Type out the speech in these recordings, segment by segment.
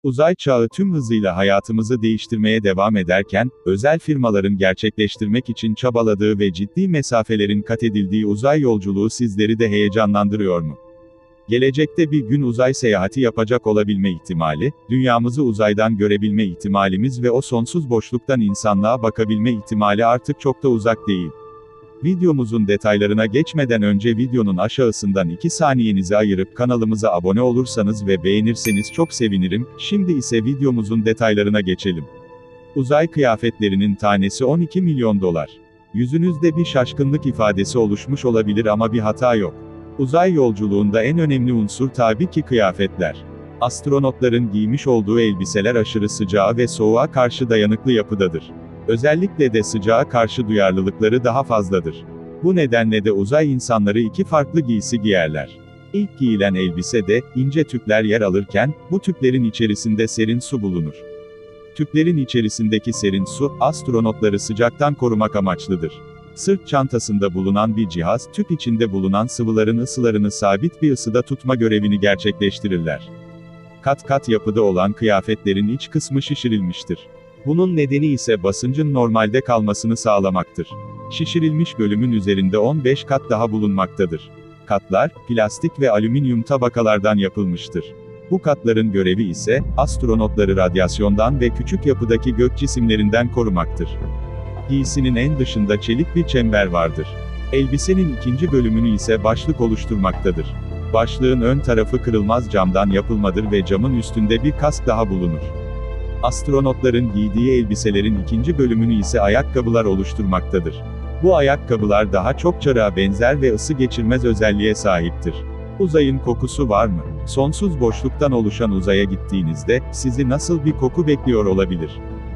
Uzay çağı tüm hızıyla hayatımızı değiştirmeye devam ederken, özel firmaların gerçekleştirmek için çabaladığı ve ciddi mesafelerin kat edildiği uzay yolculuğu sizleri de heyecanlandırıyor mu? Gelecekte bir gün uzay seyahati yapacak olabilme ihtimali, dünyamızı uzaydan görebilme ihtimalimiz ve o sonsuz boşluktan insanlığa bakabilme ihtimali artık çok da uzak değil. Videomuzun detaylarına geçmeden önce videonun aşağısından 2 saniyenizi ayırıp kanalımıza abone olursanız ve beğenirseniz çok sevinirim. Şimdi ise videomuzun detaylarına geçelim. Uzay kıyafetlerinin tanesi 12 milyon dolar. Yüzünüzde bir şaşkınlık ifadesi oluşmuş olabilir ama bir hata yok. Uzay yolculuğunda en önemli unsur tabii ki kıyafetler. Astronotların giymiş olduğu elbiseler aşırı sıcağa ve soğuğa karşı dayanıklı yapıdadır. Özellikle de sıcağa karşı duyarlılıkları daha fazladır. Bu nedenle de uzay insanları 2 farklı giysi giyerler. İlk giyilen elbisede, ince tüpler yer alırken, bu tüplerin içerisinde serin su bulunur. Tüplerin içerisindeki serin su, astronotları sıcaktan korumak amaçlıdır. Sırt çantasında bulunan bir cihaz, tüp içinde bulunan sıvıların ısılarını sabit bir ısıda tutma görevini gerçekleştirirler. Kat kat yapıda olan kıyafetlerin iç kısmı şişirilmiştir. Bunun nedeni ise basıncın normalde kalmasını sağlamaktır. Şişirilmiş bölümün üzerinde 15 kat daha bulunmaktadır. Katlar, plastik ve alüminyum tabakalardan yapılmıştır. Bu katların görevi ise, astronotları radyasyondan ve küçük yapıdaki gök cisimlerinden korumaktır. Giysinin en dışında çelik bir çember vardır. Elbisenin ikinci bölümünü ise başlık oluşturmaktadır. Başlığın ön tarafı kırılmaz camdan yapılmadır ve camın üstünde bir kask daha bulunur. Astronotların giydiği elbiselerin ikinci bölümünü ise ayakkabılar oluşturmaktadır. Bu ayakkabılar daha çok çarığa benzer ve ısı geçirmez özelliğe sahiptir. Uzayın kokusu var mı? Sonsuz boşluktan oluşan uzaya gittiğinizde, sizi nasıl bir koku bekliyor olabilir?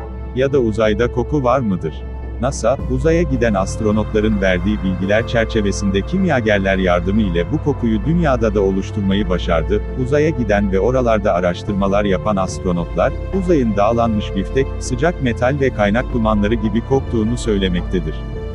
Ya da uzayda koku var mıdır? NASA, uzaya giden astronotların verdiği bilgiler çerçevesinde kimyagerler yardımı ile bu kokuyu dünyada da oluşturmayı başardı. Uzaya giden ve oralarda araştırmalar yapan astronotlar, uzayın dağlanmış biftek, sıcak metal ve kaynak dumanları gibi koktuğunu söylemektedir.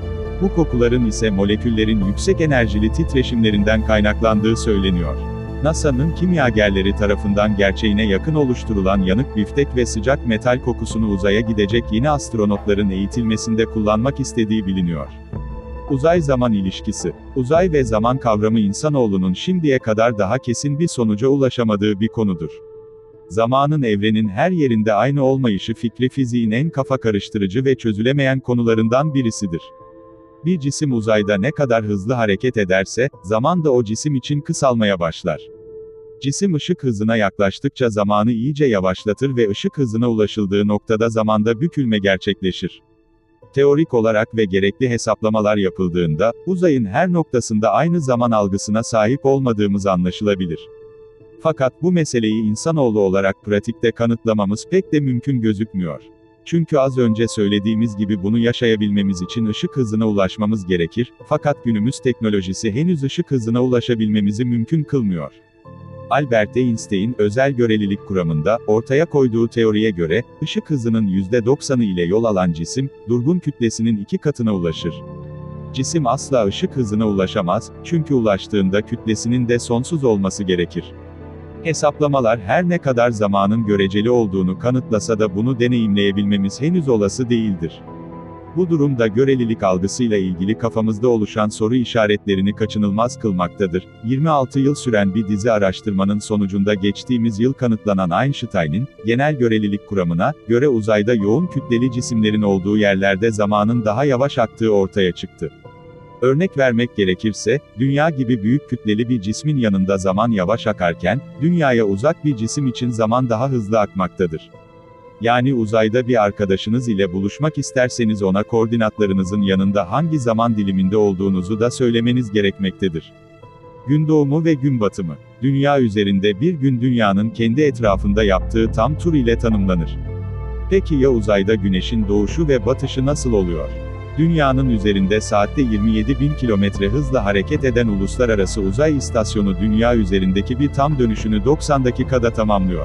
Bu kokuların ise moleküllerin yüksek enerjili titreşimlerinden kaynaklandığı söyleniyor. NASA'nın kimyagerleri tarafından gerçeğine yakın oluşturulan yanık biftek ve sıcak metal kokusunu uzaya gidecek yeni astronotların eğitilmesinde kullanmak istediği biliniyor. Uzay-zaman ilişkisi. Uzay ve zaman kavramı insanoğlunun şimdiye kadar daha kesin bir sonuca ulaşamadığı bir konudur. Zamanın evrenin her yerinde aynı olmayışı fikri fiziğin en kafa karıştırıcı ve çözülemeyen konularından birisidir. Bir cisim uzayda ne kadar hızlı hareket ederse, zaman da o cisim için kısalmaya başlar. Cisim ışık hızına yaklaştıkça zamanı iyice yavaşlatır ve ışık hızına ulaşıldığı noktada zamanda bükülme gerçekleşir. Teorik olarak ve gerekli hesaplamalar yapıldığında, uzayın her noktasında aynı zaman algısına sahip olmadığımız anlaşılabilir. Fakat bu meseleyi insanoğlu olarak pratikte kanıtlamamız pek de mümkün gözükmüyor. Çünkü az önce söylediğimiz gibi bunu yaşayabilmemiz için ışık hızına ulaşmamız gerekir, fakat günümüz teknolojisi henüz ışık hızına ulaşabilmemizi mümkün kılmıyor. Albert Einstein, özel görelilik kuramında, ortaya koyduğu teoriye göre, ışık hızının %90'ı ile yol alan cisim, durgun kütlesinin 2 katına ulaşır. Cisim asla ışık hızına ulaşamaz, çünkü ulaştığında kütlesinin de sonsuz olması gerekir. Hesaplamalar her ne kadar zamanın göreceli olduğunu kanıtlasa da bunu deneyimleyebilmemiz henüz olası değildir. Bu durumda görelilik algısıyla ilgili kafamızda oluşan soru işaretlerini kaçınılmaz kılmaktadır. 26 yıl süren bir dizi araştırmanın sonucunda geçtiğimiz yıl kanıtlanan Einstein'in, genel görelilik kuramına göre uzayda yoğun kütleli cisimlerin olduğu yerlerde zamanın daha yavaş aktığı ortaya çıktı. Örnek vermek gerekirse, Dünya gibi büyük kütleli bir cismin yanında zaman yavaş akarken, Dünya'ya uzak bir cisim için zaman daha hızlı akmaktadır. Yani uzayda bir arkadaşınız ile buluşmak isterseniz ona koordinatlarınızın yanında hangi zaman diliminde olduğunuzu da söylemeniz gerekmektedir. Gün doğumu ve gün batımı. Dünya üzerinde bir gün Dünya'nın kendi etrafında yaptığı tam tur ile tanımlanır. Peki ya uzayda güneşin doğuşu ve batışı nasıl oluyor? Dünyanın üzerinde saatte 27.000 kilometre hızla hareket eden uluslararası uzay istasyonu Dünya üzerindeki bir tam dönüşünü 90 dakikada tamamlıyor.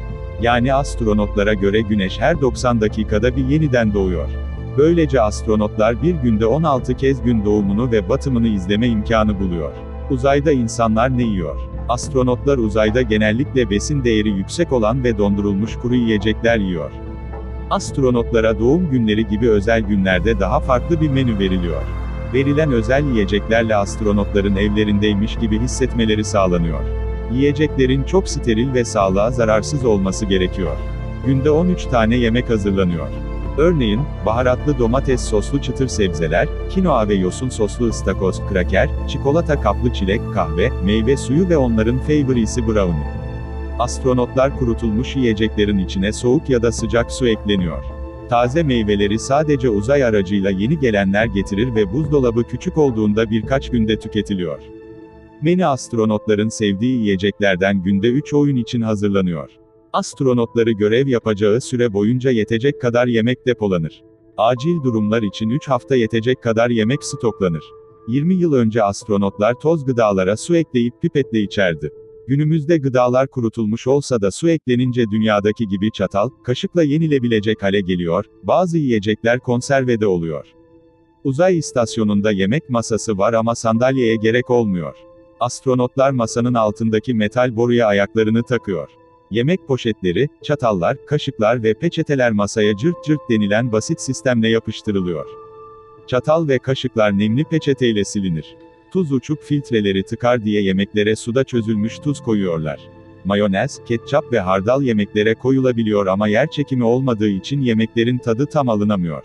Yani astronotlara göre Güneş her 90 dakikada bir yeniden doğuyor. Böylece astronotlar bir günde 16 kez gün doğumunu ve batımını izleme imkanı buluyor. Uzayda insanlar ne yiyor? Astronotlar uzayda genellikle besin değeri yüksek olan ve dondurulmuş kuru yiyecekler yiyor. Astronotlara doğum günleri gibi özel günlerde daha farklı bir menü veriliyor. Verilen özel yiyeceklerle astronotların evlerindeymiş gibi hissetmeleri sağlanıyor. Yiyeceklerin çok steril ve sağlığa zararsız olması gerekiyor. Günde 13 tane yemek hazırlanıyor. Örneğin, baharatlı domates soslu çıtır sebzeler, kinoa ve yosun soslu ıstakoz, kraker, çikolata kaplı çilek, kahve, meyve suyu ve onların favorisi brownie. Astronotlar kurutulmuş yiyeceklerin içine soğuk ya da sıcak su ekleniyor. Taze meyveleri sadece uzay aracıyla yeni gelenler getirir ve buzdolabı küçük olduğunda birkaç günde tüketiliyor. Menü astronotların sevdiği yiyeceklerden günde 3 öğün için hazırlanıyor. Astronotları görev yapacağı süre boyunca yetecek kadar yemek depolanır. Acil durumlar için 3 hafta yetecek kadar yemek stoklanır. 20 yıl önce astronotlar toz gıdalara su ekleyip pipetle içerdi. Günümüzde gıdalar kurutulmuş olsa da su eklenince dünyadaki gibi çatal, kaşıkla yenilebilecek hale geliyor, bazı yiyecekler konservede oluyor. Uzay istasyonunda yemek masası var ama sandalyeye gerek olmuyor. Astronotlar masanın altındaki metal boruya ayaklarını takıyor. Yemek poşetleri, çatallar, kaşıklar ve peçeteler masaya cırt cırt denilen basit sistemle yapıştırılıyor. Çatal ve kaşıklar nemli peçeteyle silinir. Tuz uçup filtreleri tıkar diye yemeklere suda çözülmüş tuz koyuyorlar. Mayonez, ketçap ve hardal yemeklere koyulabiliyor ama yerçekimi olmadığı için yemeklerin tadı tam alınamıyor.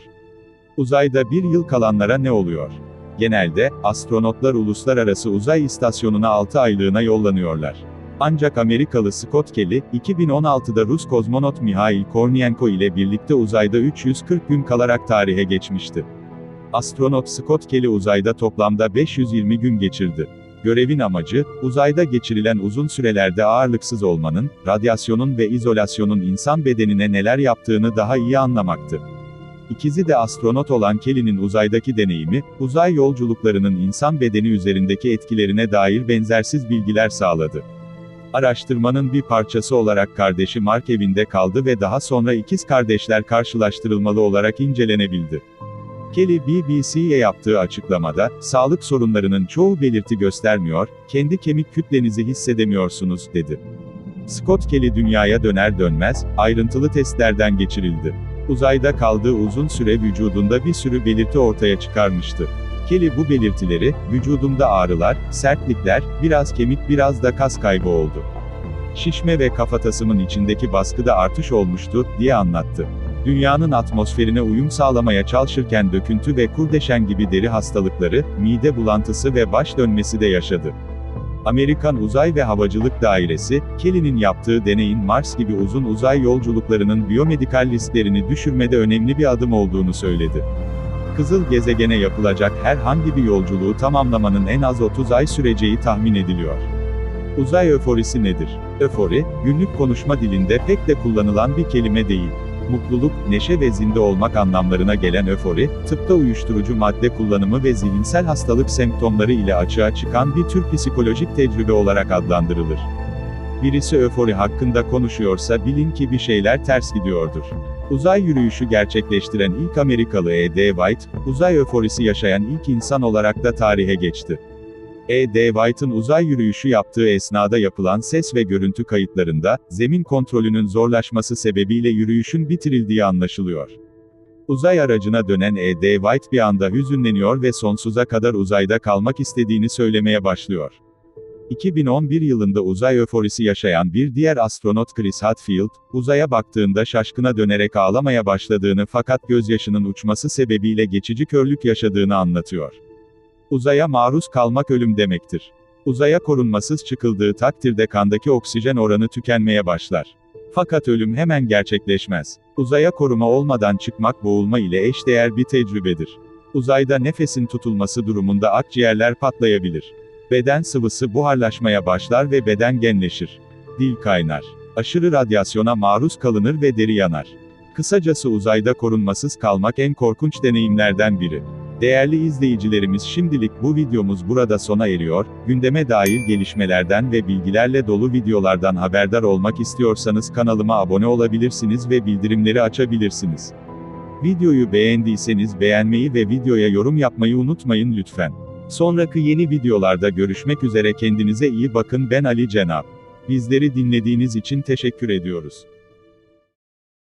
Uzayda bir yıl kalanlara ne oluyor? Genelde, astronotlar uluslararası uzay istasyonuna 6 aylığına yollanıyorlar. Ancak Amerikalı Scott Kelly, 2016'da Rus kozmonot Mihail Korniyenko ile birlikte uzayda 340 gün kalarak tarihe geçmişti. Astronot Scott Kelly uzayda toplamda 520 gün geçirdi. Görevin amacı, uzayda geçirilen uzun sürelerde ağırlıksız olmanın, radyasyonun ve izolasyonun insan bedenine neler yaptığını daha iyi anlamaktı. İkizi de astronot olan Kelly'nin uzaydaki deneyimi, uzay yolculuklarının insan bedeni üzerindeki etkilerine dair benzersiz bilgiler sağladı. Araştırmanın bir parçası olarak kardeşi Mark evinde kaldı ve daha sonra ikiz kardeşler karşılaştırılmalı olarak incelenebildi. Kelly BBC'ye yaptığı açıklamada, sağlık sorunlarının çoğu belirti göstermiyor, kendi kemik kütlenizi hissedemiyorsunuz, dedi. Scott Kelly dünyaya döner dönmez, ayrıntılı testlerden geçirildi. Uzayda kaldığı uzun süre vücudunda bir sürü belirti ortaya çıkarmıştı. Kelly bu belirtileri, vücudumda ağrılar, sertlikler, biraz kemik biraz da kas kaybı oldu. Şişme ve kafatasımın içindeki baskıda artış olmuştu, diye anlattı. Dünyanın atmosferine uyum sağlamaya çalışırken döküntü ve kurdeşen gibi deri hastalıkları, mide bulantısı ve baş dönmesi de yaşadı. Amerikan Uzay ve Havacılık Dairesi, Kelly'nin yaptığı deneyin Mars gibi uzun uzay yolculuklarının biyomedikal risklerini düşürmede önemli bir adım olduğunu söyledi. Kızıl gezegene yapılacak herhangi bir yolculuğu tamamlamanın en az 30 ay süreceği tahmin ediliyor. Uzay öforisi nedir? Öfori, günlük konuşma dilinde pek de kullanılan bir kelime değil. Mutluluk, neşe ve zinde olmak anlamlarına gelen öfori, tıpta uyuşturucu madde kullanımı ve zihinsel hastalık semptomları ile açığa çıkan bir tür psikolojik tecrübe olarak adlandırılır. Birisi öfori hakkında konuşuyorsa bilin ki bir şeyler ters gidiyordur. Uzay yürüyüşü gerçekleştiren ilk Amerikalı E.D. White, uzay öforisi yaşayan ilk insan olarak da tarihe geçti. E.D. White'ın uzay yürüyüşü yaptığı esnada yapılan ses ve görüntü kayıtlarında, zemin kontrolünün zorlaşması sebebiyle yürüyüşün bitirildiği anlaşılıyor. Uzay aracına dönen E.D. White bir anda hüzünleniyor ve sonsuza kadar uzayda kalmak istediğini söylemeye başlıyor. 2011 yılında uzay öforisi yaşayan bir diğer astronot Chris Hadfield, uzaya baktığında şaşkına dönerek ağlamaya başladığını fakat gözyaşının uçması sebebiyle geçici körlük yaşadığını anlatıyor. Uzaya maruz kalmak ölüm demektir. Uzaya korunmasız çıkıldığı takdirde kandaki oksijen oranı tükenmeye başlar. Fakat ölüm hemen gerçekleşmez. Uzaya koruma olmadan çıkmak boğulma ile eşdeğer bir tecrübedir. Uzayda nefesin tutulması durumunda akciğerler patlayabilir. Beden sıvısı buharlaşmaya başlar ve beden genleşir. Dil kaynar. Aşırı radyasyona maruz kalınır ve deri yanar. Kısacası uzayda korunmasız kalmak en korkunç deneyimlerden biri. Değerli izleyicilerimiz, şimdilik bu videomuz burada sona eriyor. Gündeme dair gelişmelerden ve bilgilerle dolu videolardan haberdar olmak istiyorsanız kanalıma abone olabilirsiniz ve bildirimleri açabilirsiniz. Videoyu beğendiyseniz beğenmeyi ve videoya yorum yapmayı unutmayın lütfen. Sonraki yeni videolarda görüşmek üzere, kendinize iyi bakın. Ben Ali Cenap. Bizleri dinlediğiniz için teşekkür ediyoruz.